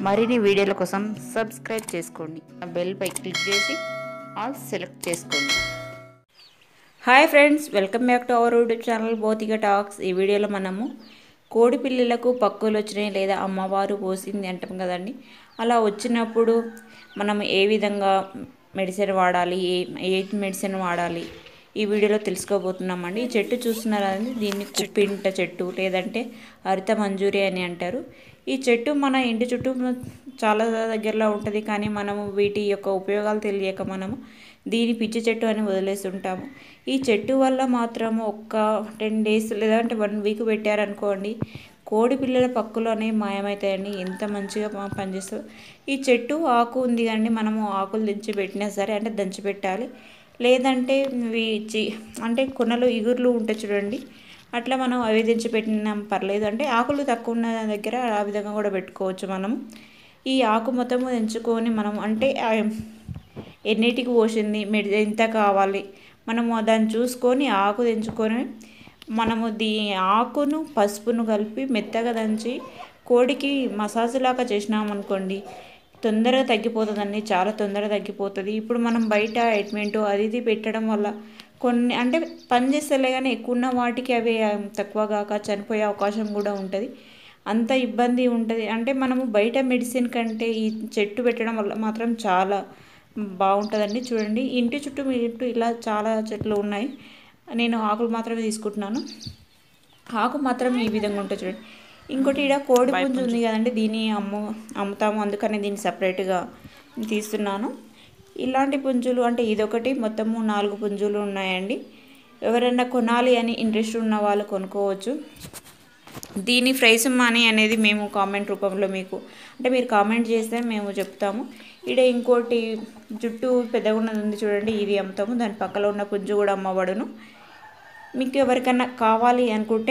మరిన్ని వీడియోల కోసం సబ్స్క్రైబ్ చేసుకోండి. బెల్ పై క్లిక్ చేసి ఆల్ సెలెక్ట్ చేసుకోండి. Hi friends, welcome back to our YouTube channel Bhautika talks. ఈ వీడియోలో మనము కోడి పిల్లలకు పక్కులు వచ్చినాయి లేదా అమ్మవారు పోసింది అంటాం కదండి. అలా వచ్చినప్పుడు మనం ఏ విధంగా మెడిసిన్ వాడాలి, ఏ మెడిసిన్ వాడాలి ఈ వీడియోలో తెలుసుకోబోతున్నామండి. ఈ చెట్టు చూస్తున్నారండి, దీన్ని కుప్పింట చెట్టు లేదంటే హరిత మంజూరి అని అంటారు. ఈ చెట్టు మన ఇంటి చుట్టూ చాలా దగ్గరలో ఉంటుంది, కానీ మనము వీటి యొక్క ఉపయోగాలు తెలియక మనము దీని పిచ్చి చెట్టు అని వదిలేస్తుంటాము. ఈ చెట్టు వల్ల మాత్రము ఒక్క 10 days లేదంటే 1 week పెట్టారనుకోండి, కోడి పిల్లల పక్కులు అనేవి మాయమవుతాయండి. ఎంత మంచిగా పనిచేస్తుంది. ఈ చెట్టు ఆకు ఉంది కానీ మనము ఆకులు దించి పెట్టినా సరే, అంటే దంచి పెట్టాలి. లేదంటే అంటే కొనలు ఇగుర్లు ఉంటాయి చూడండి, అట్లా మనం అవి దించి పెట్టినా పర్లేదు. అంటే ఆకులు తక్కువ ఉన్న దగ్గర ఆ విధంగా కూడా పెట్టుకోవచ్చు. మనం ఈ ఆకు మొత్తము దించుకొని మనం అంటే ఎన్నిటికి పోసింది, ఎంత కావాలి మనము దాన్ని చూసుకొని ఆకు దించుకొని మనము ఆకును పసుపును కలిపి మెత్తగా దంచి కోడికి మసాజ్ లాగా చేసినామనుకోండి, తొందరగా తగ్గిపోతుందండి. చాలా తొందరగా తగ్గిపోతుంది. ఇప్పుడు మనం బయట ఎట్మెంటో అది ఇది పెట్టడం వల్ల కొన్ని అంటే పనిచేస్తలే కానీ ఎక్కువ ఉన్న వాటికి అవి తక్కువగా చనిపోయే అవకాశం కూడా ఉంటుంది. అంత ఇబ్బంది ఉంటుంది. అంటే మనము బయట మెడిసిన్ కంటే ఈ చెట్టు పెట్టడం వల్ల మాత్రం చాలా బాగుంటుందండి. చూడండి, ఇంటి చుట్టూ మీ చుట్టూ ఇలా చాలా చెట్లు ఉన్నాయి. నేను ఆకులు మాత్రమే తీసుకుంటున్నాను. ఆకు మాత్రం ఈ విధంగా ఉంటుంది చూడండి. ఇంకోటి ఇక్కడ కోడి పుంజు ఉంది కదండి, దీన్ని అమ్ముతాము, అందుకని దీన్ని సపరేట్గా తీస్తున్నాను. ఇలాంటి పుంజులు అంటే ఇదొకటి, మొత్తము 4 పుంజులు ఉన్నాయండి. ఎవరైనా కొనాలి అని ఇంట్రెస్ట్ ఉన్న వాళ్ళు కొనుక్కోవచ్చు. దీని ప్రైస్ మనీ అనేది మేము కామెంట్ రూపంలో మీకు అంటే మీరు కామెంట్ చేస్తే మేము చెప్తాము. ఇక్కడ ఇంకోటి జుట్టు పెద్దగా ఉన్నది ఉంది చూడండి, ఇది అమ్ముతాము. దాని పక్కన ఉన్న పుంజు కూడా అమ్మబడును. మీకు ఎవరికైనా కావాలి అనుకుంటే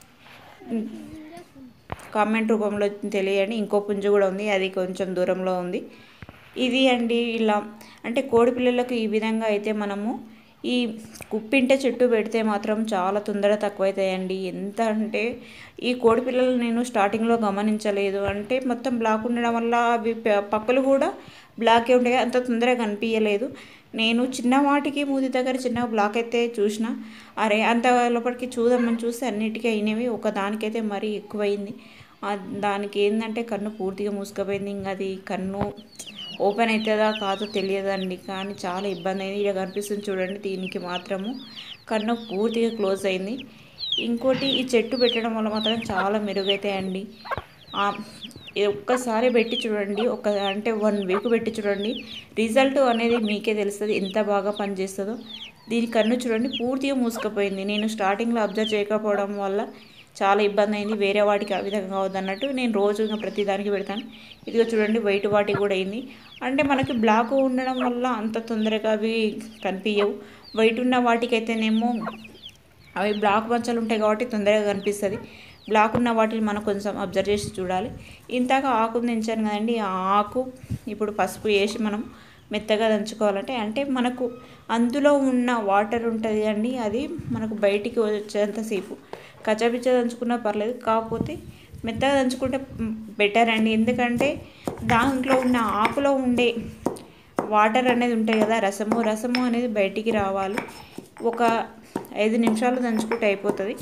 కామెంట్ రూపంలో తెలియండి. ఇంకో పుంజు కూడా ఉంది, అది కొంచెం దూరంలో ఉంది. ఇది అండి ఇలా అంటే కోడి పిల్లలకు ఈ విధంగా అయితే మనము ఈ కుప్పింట చెట్టు పెడితే మాత్రం చాలా తొందరగా తక్కువైతాయండి. ఎంత అంటే ఈ కోడి పిల్లలు నేను స్టార్టింగ్లో గమనించలేదు, అంటే మొత్తం బ్లాక్ ఉండడం వల్ల అవి పక్కలు కూడా బ్లాకే ఉంటాయి, అంత తొందరగా కనిపించలేదు. నేను చిన్న వాటికి మూతి దగ్గర చిన్న బ్లాక్ అయితే చూసిన, అరే అంత లోపలికి చూద్దామని చూస్తే అన్నిటికీ అయినవి, ఒక దానికైతే మరీ ఎక్కువైంది. దానికి ఏంటంటే కన్ను పూర్తిగా మూసుకుపోయింది. ఇంకా అది కన్ను ఓపెన్ అవుతుందా కాదో తెలియదండి, కానీ చాలా ఇబ్బంది అయింది. ఇక్కడ కనిపిస్తుంది చూడండి, దీనికి మాత్రము కన్ను పూర్తిగా క్లోజ్ అయింది. ఇంకోటి ఈ చెట్టు పెట్టడం వల్ల మాత్రం చాలా మెరుగైతాయండి. ఒక్కసారి పెట్టి చూడండి, అంటే 1 week పెట్టి చూడండి, రిజల్ట్ అనేది మీకే తెలుస్తుంది ఎంత బాగా పనిచేస్తుందో. దీని కన్ను చూడండి పూర్తిగా మూసుకుపోయింది. నేను స్టార్టింగ్లో అబ్జర్వ్ చేయకపోవడం వల్ల చాలా ఇబ్బంది అయింది. వేరే వాటికి ఆ విధంగా అవద్దన్నట్టు నేను రోజుగా ప్రతి దానికి పెడతాను. ఇదిగో చూడండి, వైట్ వాటికి కూడా అయింది. అంటే మనకి బ్లాక్ ఉండడం వల్ల అంత తొందరగా అవి కనిపించవు. వైట్ ఉన్న వాటికైతేనేమో అవి బ్లాక్ మచ్చలు ఉంటాయి కాబట్టి తొందరగా కనిపిస్తుంది. బ్లాక్ ఉన్న వాటిని మనం కొంచెం అబ్జర్వ్ చేసి చూడాలి. ఇంతగా ఆకుని దించాను కదండి, ఆ ఆకు ఇప్పుడు పసుపు వేసి మనం మెత్తగా దంచుకోవాలంటే అంటే మనకు అందులో ఉన్న వాటర్ ఉంటుంది అండి, అది మనకు బయటికి వచ్చేంతసేపు కచ్చపిచ్చ దంచుకున్నా పర్లేదు, కాకపోతే మెత్తగా దంచుకుంటే బెటర్ అండి. ఎందుకంటే దాంట్లో ఉన్న ఆకులో ఉండే వాటర్ అనేది ఉంటాయి కదా, రసము అనేది బయటికి రావాలి. ఒక 5 నిమిషాలు దంచుకుంటే అయిపోతుంది.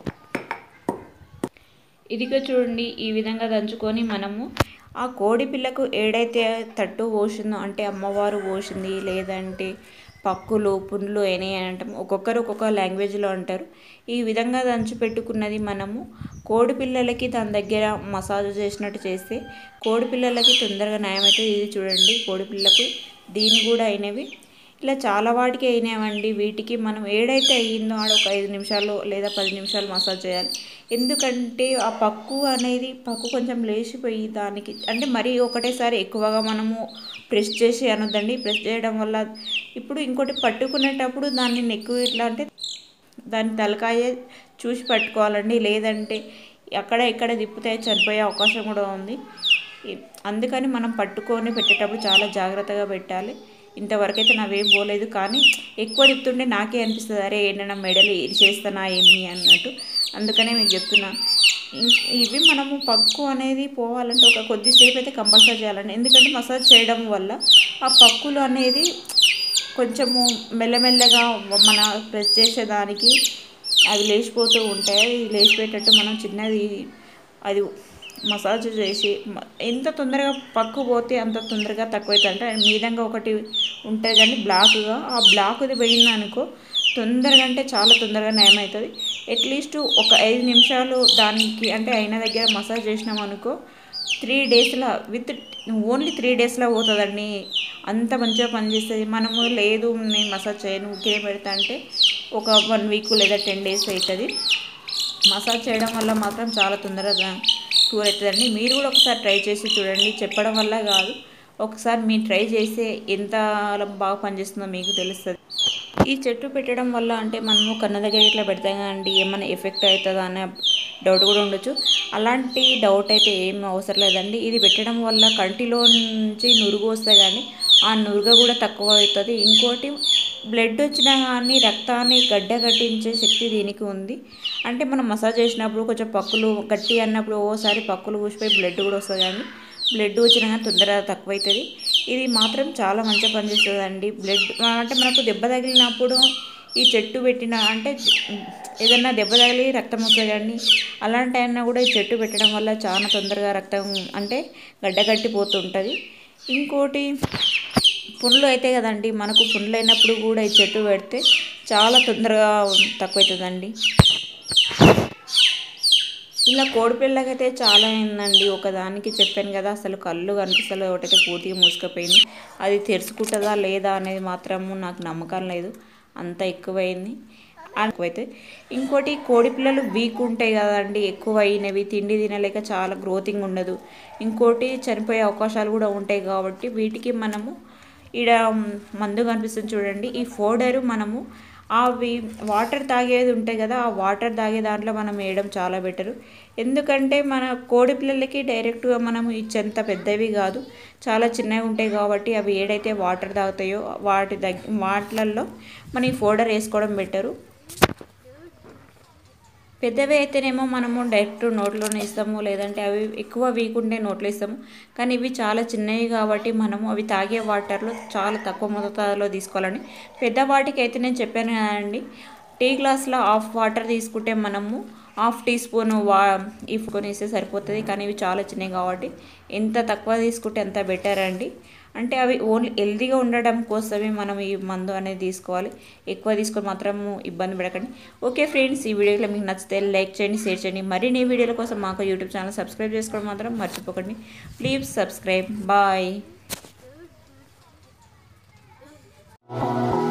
ఇదిగో చూడండి, ఈ విధంగా దంచుకొని మనము ఆ కోడి పిల్లకు ఏడైతే తట్టు పోసిందో, అంటే అమ్మవారు పోసింది లేదంటే పక్కులు పుండ్లు అయినాయి అని అంటాం, ఒక్కొక్కరు ఒక్కొక్క లాంగ్వేజ్లో అంటారు. ఈ విధంగా దంచి పెట్టుకున్నది మనము కోడి పిల్లలకి దాని దగ్గర మసాజ్ చేసినట్టు చేస్తే కోడి పిల్లలకి తొందరగా నయమైతే. ఇది చూడండి, కోడి పిల్లకు దీని కూడా అయినవి, ఇలా చాలా వాటికి అయినాయండి. వీటికి మనం ఏడైతే అయ్యిందో ఆడ ఒక 5 నిమిషాలు లేదా 10 నిమిషాలు మసాజ్ చేయాలి. ఎందుకంటే ఆ పక్కు కొంచెం లేచిపోయి దానికి అంటే మరీ ఒకటేసారి ఎక్కువగా మనము ప్రెస్ చేసి అనొద్దండి. ప్రెస్ చేయడం వల్ల ఇప్పుడు ఇంకోటి పట్టుకునేటప్పుడు దాన్ని నెక్కు ఇట్లా అంటే దాని తలకాయ చూసి పట్టుకోవాలండి, లేదంటే అక్కడ ఇక్కడ తిప్పితే చనిపోయే అవకాశం కూడా ఉంది. అందుకని మనం పట్టుకొని పెట్టేటప్పుడు చాలా జాగ్రత్తగా పెట్టాలి. ఇంతవరకు అయితే నావేం పోలేదు, కానీ ఎక్కువ తిప్పుతుంటే నాకే అనిపిస్తుంది, అరే ఏంటన్నా మెడలు చేస్తానా ఏమి అన్నట్టు. అందుకనే మీకు చెప్తున్నాను. ఇవి మనము పక్కు అనేది పోవాలంటే ఒక కొద్దిసేపు అయితే కంపల్సరీ చేయాలండి. ఎందుకంటే మసాజ్ చేయడం వల్ల ఆ పక్కులు అనేది కొంచెము మెల్లమెల్లగా మన ప్రెస్ చేసేదానికి అవి లేచిపోతూ ఉంటాయి. లేచిపోయేటట్టు మనం చిన్నది అది మసాజ్ చేసి ఎంత తొందరగా పక్కు పోతే అంత తొందరగా తక్కువైతే అంటే మీదంగా ఒకటి ఉంటుంది కానీ బ్లాక్గా, ఆ బ్లాక్ది పోయిందనుకో తొందరగా అంటే చాలా తొందరగా నయమవుతుంది. అట్లీస్ట్ ఒక 5 నిమిషాలు దానికి అంటే అయిన దగ్గర మసాజ్ చేసినాం అనుకో 3 డేస్లో ఓన్లీ 3 డేస్లో పోతుందండి. అంత మంచిగా పనిచేస్తుంది. మనము లేదు నేను మసాజ్ చేయను ఊరికే పెడతా అంటే ఒక 1 వీక్ లేదా 10 డేస్ అవుతుంది. మసాజ్ చేయడం వల్ల మాత్రం చాలా తొందరగా క్యూర్ అవుతుందండి. మీరు కూడా ఒకసారి ట్రై చేసి చూడండి. చెప్పడం వల్ల కాదు, ఒకసారి మీరు ట్రై చేస్తే ఎంత బాగా పనిచేస్తుందో మీకు తెలుస్తుంది. ఈ చెట్టు పెట్టడం వల్ల అంటే మనము కన్న దగ్గర ఇట్లా పెడతాం కదండి, ఏమైనా ఎఫెక్ట్ అవుతుందా అనే డౌట్ కూడా ఉండొచ్చు. అలాంటి డౌట్ అయితే ఏం అవసరం లేదండి. ఇది పెట్టడం వల్ల కంటిలో నుంచి నురుగు వస్తే కానీ ఆ నురుగ కూడా తక్కువ అవుతుంది. ఇంకోటి బ్లడ్ వచ్చినా కానీ రక్తాన్ని గడ్డగట్టించే శక్తి దీనికి ఉంది. అంటే మనం మసాజ్ చేసినప్పుడు కొంచెం పక్కులు గట్టి అన్నప్పుడు ఓసారి పక్కులు ఊసిపోయి బ్లడ్ కూడా వస్తుంది, కానీ బ్లడ్ వచ్చినా కానీ తొందరగా తక్కువ అవుతుంది. ఇది మాత్రం చాలా మంచిగా పనిచేస్తుందండి. బ్లడ్ అంటే మనకు దెబ్బ తగిలినప్పుడు ఈ చెట్టు పెట్టిన అంటే ఏదన్నా దెబ్బ తగిలి రక్తం వస్తుంది కానీ అలాంటి అయినా కూడా ఈ చెట్టు పెట్టడం వల్ల చాలా తొందరగా రక్తం అంటే గడ్డగట్టిపోతుంటుంది. ఇంకోటి పుండ్లు అయితే కదండి, మనకు పుండ్లు అయినప్పుడు కూడా ఈ చెట్టు పెడితే చాలా తొందరగా తక్కువ అవుతుందండి. ఇలా కోడిపిల్లకైతే చాలా అయిందండి. ఒకదానికి చెప్పాను కదా, అసలు కళ్ళు కనిపిస్తలేదు, ఒకటైతే పూర్తిగా మూసుకుపోయింది. అది తెరుచుకుంటుందా లేదా అనేది మాత్రము నాకు నమ్మకం లేదు, అంత ఎక్కువైంది ఎక్కువైతే. ఇంకోటి కోడిపిల్లలు వీక్ ఉంటాయి కదండి, ఎక్కువ అయినవి తిండి తినలేక చాలా గ్రోతింగ్ ఉండదు. ఇంకోటి చనిపోయే అవకాశాలు కూడా ఉంటాయి. కాబట్టి వీటికి మనము ఈడ మందు కనిపిస్తుంది చూడండి, ఈ పౌడరు మనము అవి వాటర్ తాగేది ఉంటాయి కదా, ఆ వాటర్ తాగే దాంట్లో మనం వేయడం చాలా బెటరు. ఎందుకంటే మన కోడి పిల్లలకి డైరెక్ట్గా మనం ఇచ్చేంత పెద్దవి కాదు, చాలా చిన్నవి ఉంటాయి. కాబట్టి అవి ఏడైతే వాటర్ తాగుతాయో వాటిలలో మనం ఈ పౌడర్ వేసుకోవడం బెటరు. పెద్దవి అయితేనేమో మనము డైరెక్ట్ నోట్లోనే ఇస్తాము, లేదంటే అవి ఎక్కువ వీక్ ఉంటే నోట్లో ఇస్తాము. కానీ ఇవి చాలా చిన్నవి కాబట్టి మనము అవి తాగే వాటర్లో చాలా తక్కువ మోతాదులో తీసుకోవాలని. పెద్దవాటికి అయితే నేను చెప్పాను కదండి, టీ గ్లాస్లో హాఫ్ వాటర్ తీసుకుంటే మనము హాఫ్ టీ స్పూన్ ఇప్పుకొని ఇస్తే సరిపోతుంది. కానీ ఇవి చాలా చిన్నవి కాబట్టి ఎంత తక్కువ తీసుకుంటే అంత బెటర్ అండి. అంటే అవి ఓన్లీ హెల్తీగా ఉండడం కోసమే మనం ఈ మందు అనేది తీసుకోవాలి. ఎక్కువ తీసుకొని మాత్రం ఇబ్బంది పడకండి. ఓకే ఫ్రెండ్స్, ఈ వీడియోలో మీకు నచ్చితే లైక్ చేయండి, షేర్ చేయండి. మరిన్ని వీడియోల కోసం మాకు యూట్యూబ్ ఛానల్ సబ్స్క్రైబ్ చేసుకోవడం మాత్రం మర్చిపోకండి. Please subscribe. బాయ్.